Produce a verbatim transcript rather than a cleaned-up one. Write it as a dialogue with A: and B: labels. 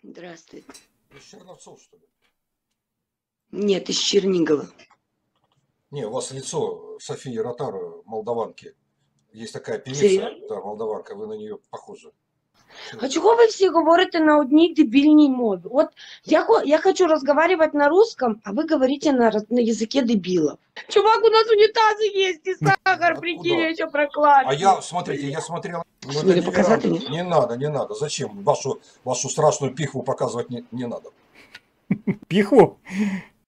A: Здравствуйте.
B: Из Черновцов, что ли?
A: Нет, из Чернигова.
B: Не, у вас лицо Софии Ротару, молдаванки. Есть такая певица,
A: Серйозно?
B: да, молдаванка, вы на нее похожи.
A: А чого ви всі говорите на одній дебільній мові? От я, хо- я хочу разговаривать на русском, а вы говорите на, раз- на языке дебилов. Чувак, у нас унитазы есть и сахар, прикинь,
B: Откуда?
A: я еще
B: А
A: прокладки.
B: я, смотрите, я смотрел, ну это
A: Мне показать
B: невероятно.
A: мне?
B: Не надо, не надо. Зачем? Вашу, вашу страшную пихву показывать не, не надо.
C: Пихву?